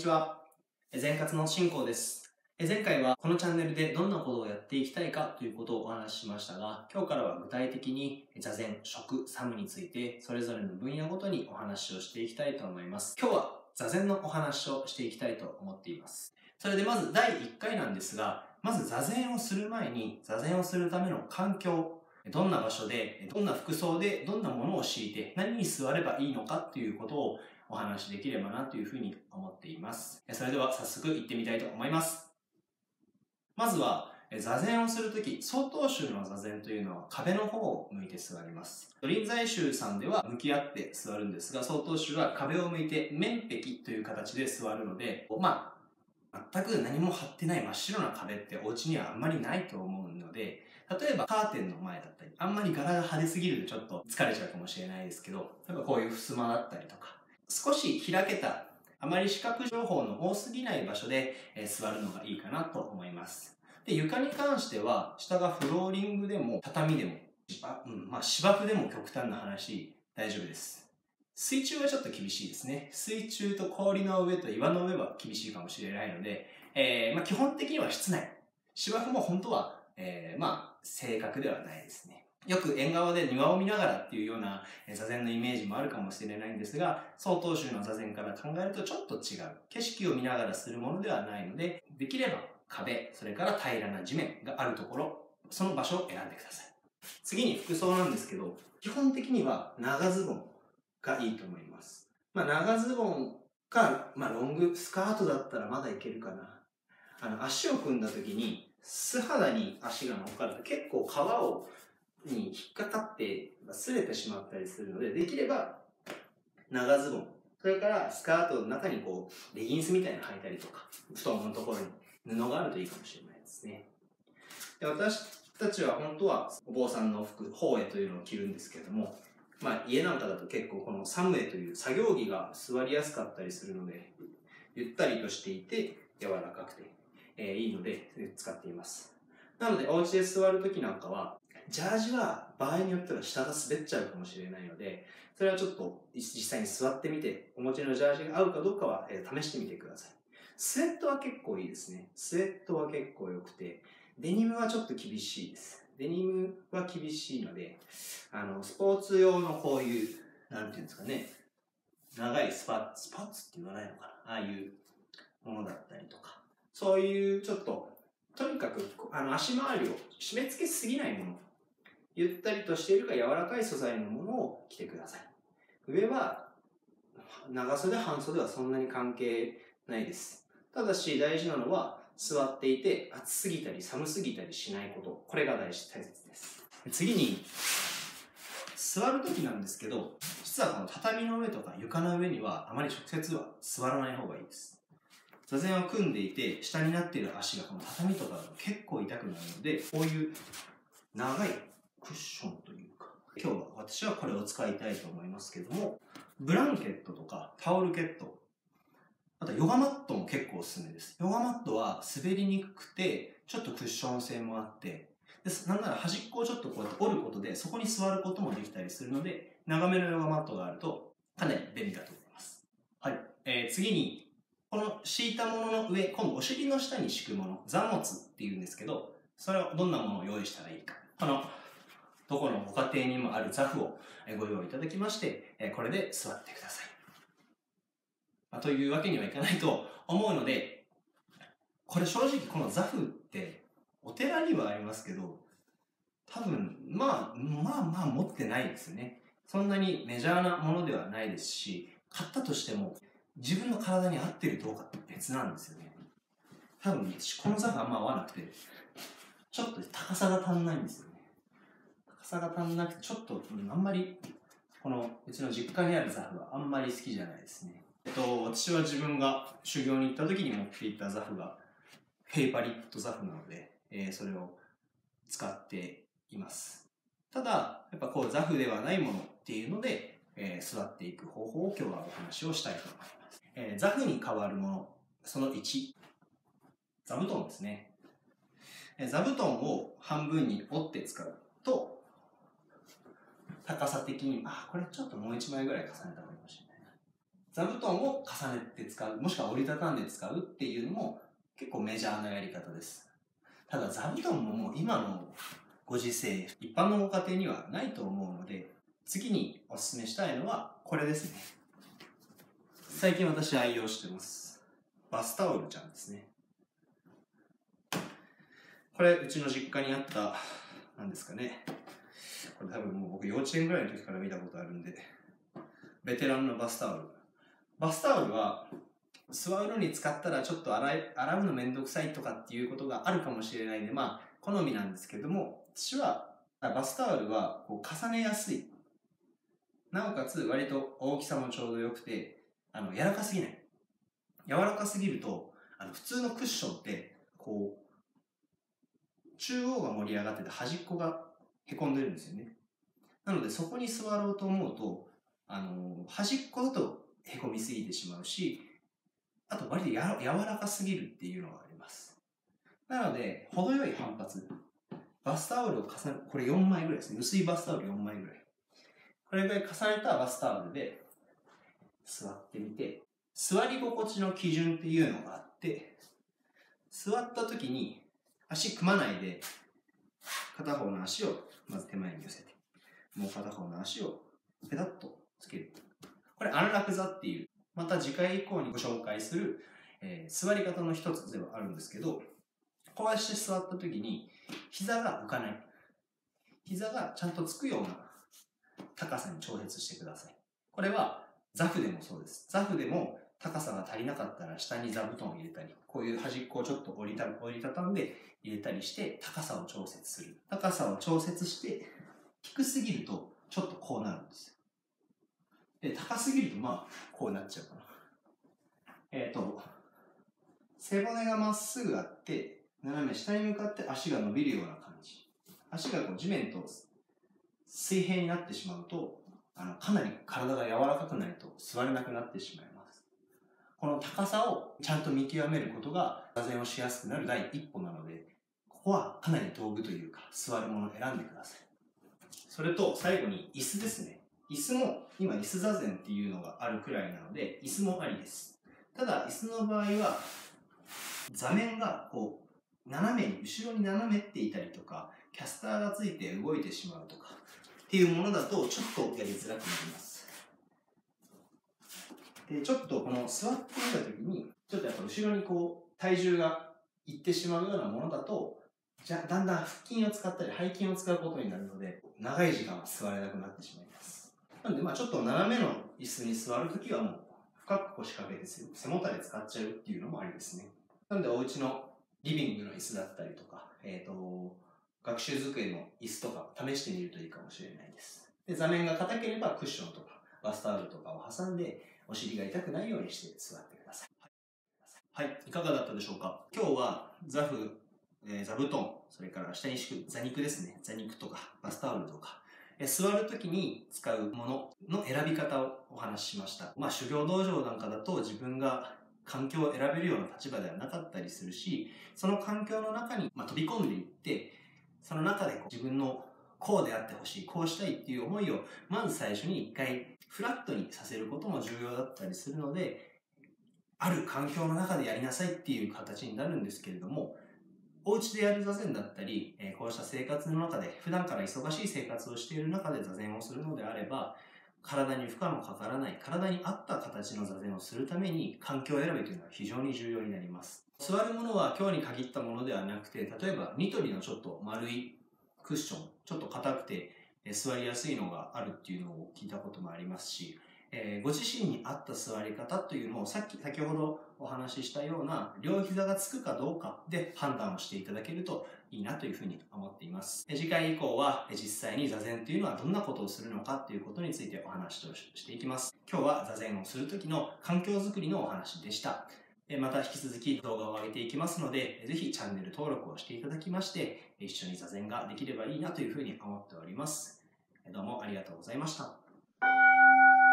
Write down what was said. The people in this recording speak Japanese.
ちは。全活の進行です。前回はこのチャンネルでどんなことをやっていきたいかということをお話ししましたが、今日からは具体的に座禅、食、サムについてそれぞれの分野ごとにお話をしていきたいと思います。今日は座禅のお話をしていきたいと思っています。それでまず第1回なんですが、まず座禅をする前に座禅をするための環境、どんな場所で、どんな服装で、どんなものを敷いて、何に座ればいいのかということをお話しできればなというふうに思っています。それでは早速行ってみたいと思います。まずは座禅をするとき、曹洞宗の座禅というのは壁の方を向いて座ります。臨済宗さんでは向き合って座るんですが、曹洞宗は壁を向いて面壁という形で座るので、全く何も張ってない真っ白な壁ってお家にはあんまりないと思うので、例えばカーテンの前だったり、あんまり柄が派手すぎるとちょっと疲れちゃうかもしれないですけど、例えばこういう襖だったりとか、少し開けた、あまり視覚情報の多すぎない場所で座るのがいいかなと思います。で、床に関しては、下がフローリングでも畳でも、芝生でも極端な話、大丈夫です。水中はちょっと厳しいですね。水中と氷の上と岩の上は厳しいかもしれないので、基本的には室内。芝生も本当は、正確ではないですね。よく縁側で庭を見ながらっていうような座禅のイメージもあるかもしれないんですが、曹洞宗の座禅から考えるとちょっと違う。景色を見ながらするものではないので、できれば壁、それから平らな地面があるところ、その場所を選んでください。次に服装なんですけど、基本的には長ズボンがいいと思います。長ズボンか、ロングスカートだったらまだいけるかな。足を組んだ時に、素肌に足が乗っかると結構皮に引っかかって擦れてしまったりするので、できれば長ズボン、それからスカートの中にレギンスみたいなの履いたりとか、太もものところに布があるといいかもしれないですね。で、私たちは本当はお坊さんの服、法会というのを着るんですけれども、家なんかだと結構このサムエという作業着が座りやすかったりするので、ゆったりとしていて柔らかくて、いいので使っています。なのでお家で座るときなんかは、ジャージは場合によっては下が滑っちゃうかもしれないので、それはちょっと実際に座ってみて、お持ちのジャージが合うかどうかは試してみてください。スウェットは結構いいですね。スウェットは結構良くて、デニムはちょっと厳しいです。デニムは厳しいので、スポーツ用のこういう、なんていうんですかね、長いスパッツって言わないのかな、ああいうものだったりとか、そういうちょっと、とにかく足回りを締め付けすぎないもの、ゆったりとしているか柔らかい素材のものを着てください。上は長袖半袖はそんなに関係ないです。ただし大事なのは座っていて暑すぎたり寒すぎたりしないこと、これが大切です。次に座るときなんですけど、実はこの畳の上とか床の上にはあまり直接は座らない方がいいです。座禅を組んでいて下になっている足がこの畳とかだと結構痛くなるので、こういう長いクッションというか、今日は私はこれを使いたいと思いますけども、ブランケットとかタオルケット、あとヨガマットも結構おすすめです。ヨガマットは滑りにくくてちょっとクッション性もあって、なんなら端っこをちょっとこうやって折ることでそこに座ることもできたりするので、長めのヨガマットがあるとかなり便利だと思います。はい。次にこの敷いたものの上、今度お尻の下に敷くもの、座持っていうんですけど、それをどんなものを用意したらいいか、どこのご家庭にもある座布をご用意いただきまして、これで座ってください。というわけにはいかないと思うので、これ正直この座布ってお寺にはありますけど、多分持ってないですね。そんなにメジャーなものではないですし、買ったとしても自分の体に合ってるどうかって別なんですよね。多分この座布あんま合わなくて、ちょっと高さが足んないんですよね。高さが足んなくて、ちょっとあんまりこのうちの実家にある座布はあんまり好きじゃないですね。私は自分が修行に行った時に持っていった座布がペイパリット座布なので、それを使っています。ただやっぱ座布ではないものっていうので、座っていく方法を今日はお話をしたいと思います。座布に代わるもの、その1、座布団ですね。座布団を半分に折って使うと、高さ的にこれちょっともう1枚ぐらい重ねた方がいいかもしれないな。 座布団を重ねて使う、もしくは折りたたんで使うっていうのも結構メジャーなやり方です。ただ座布団ももう今のご時世、一般のご家庭にはないと思うので、次にお勧めしたいのはこれですね。最近私愛用してます。バスタオルちゃんですね。これうちの実家にあった、なんですかね。これ多分もう僕幼稚園ぐらいの時から見たことあるんで、ベテランのバスタオル。バスタオルは座るのに使ったらちょっと洗うのめんどくさいとかっていうことがあるかもしれないんで、まあ好みなんですけども、私はバスタオルはこう重ねやすい。なおかつ割と大きさもちょうど良くて、柔らかすぎない。柔らかすぎると、普通のクッションってこう中央が盛り上がってて端っこがへこんでるんですよね。なのでそこに座ろうと思うと、端っこだとへこみすぎてしまうし、あと割と柔らかすぎるっていうのがあります。なので、程よい反発。バスタオルを重ね、これ4枚ぐらいですね。薄いバスタオル4枚ぐらい。これぐらい重ねたバスタオルで座ってみて、座り心地の基準っていうのがあって、座った時に足組まないで、片方の足をまず手前に寄せて、もう片方の足をペタッとつける。これ安楽座っていう、また次回以降にご紹介する、座り方の一つではあるんですけど、こうして座った時に膝が浮かない。膝がちゃんとつくような高さに調節してください。これは座布でもそうです。座布でも高さが足りなかったら下に座布団を入れたり、こういう端っこをちょっと折りたたんで入れたりして高さを調節する。高さを調節して低すぎるとちょっとこうなるんですよ。で、高すぎるとまあこうなっちゃうかな。背骨がまっすぐあって、斜め下に向かって足が伸びるような感じ。足がこう地面と水平になってしまうと、かなり体が柔らかくないと座れなくなってしまいます。この高さをちゃんと見極めることが座禅をしやすくなる第一歩なので、ここはかなり道具というか座るものを選んでください。それと最後に椅子ですね。椅子も今椅子座禅っていうのがあるくらいなので、椅子もありです。ただ椅子の場合は座面がこう斜めに後ろに斜めっていたりとか、キャスターがついて動いてしまうとかっていうものだとちょっとやりづらくなります。で、ちょっとこの座ってみたときにちょっとやっぱ後ろにこう体重がいってしまうようなものだと、だんだん腹筋を使ったり背筋を使うことになるので、長い時間は座れなくなってしまいます。なのでちょっと斜めの椅子に座るときはもう深く腰掛けて背もたれ使っちゃうっていうのもありですね。なのでお家のリビングの椅子だったりとか、学習机の椅子とか試してみるといいかもしれないです。で、座面が硬ければクッションとかバスタオルとかを挟んでお尻が痛くないようにして座ってください。はい、いかがだったでしょうか。今日は座布団、それから下に敷く座肉ですね。座肉とかバスタオルとか、座るときに使うものの選び方をお話ししました。修行道場なんかだと自分が環境を選べるような立場ではなかったりするし、その環境の中に飛び込んでいって、その中で自分のこうであってほしい、こうしたいっていう思いをまず最初に一回フラットにさせることも重要だったりするので、ある環境の中でやりなさいっていう形になるんですけれども、お家でやる座禅だったり、こうした生活の中で、普段から忙しい生活をしている中で座禅をするのであれば、体に負荷のかからない、体に合った形の座禅をするために、環境選びというのは非常に重要になります。座るものは今日に限ったものではなくて、例えばニトリのちょっと丸いクッション、ちょっと硬くて座りやすいのがあるっていうのを聞いたこともありますし、ご自身に合った座り方というのを先ほどお話ししたような両膝がつくかどうかで判断をしていただけるといいなというふうに思っています。次回以降は実際に座禅というのはどんなことをするのかということについてお話をしていきます。今日は座禅をする時の環境づくりのお話でした。また引き続き動画を上げていきますので、ぜひチャンネル登録をしていただきまして、一緒に座禅ができればいいなというふうに思っております。どうもありがとうございました。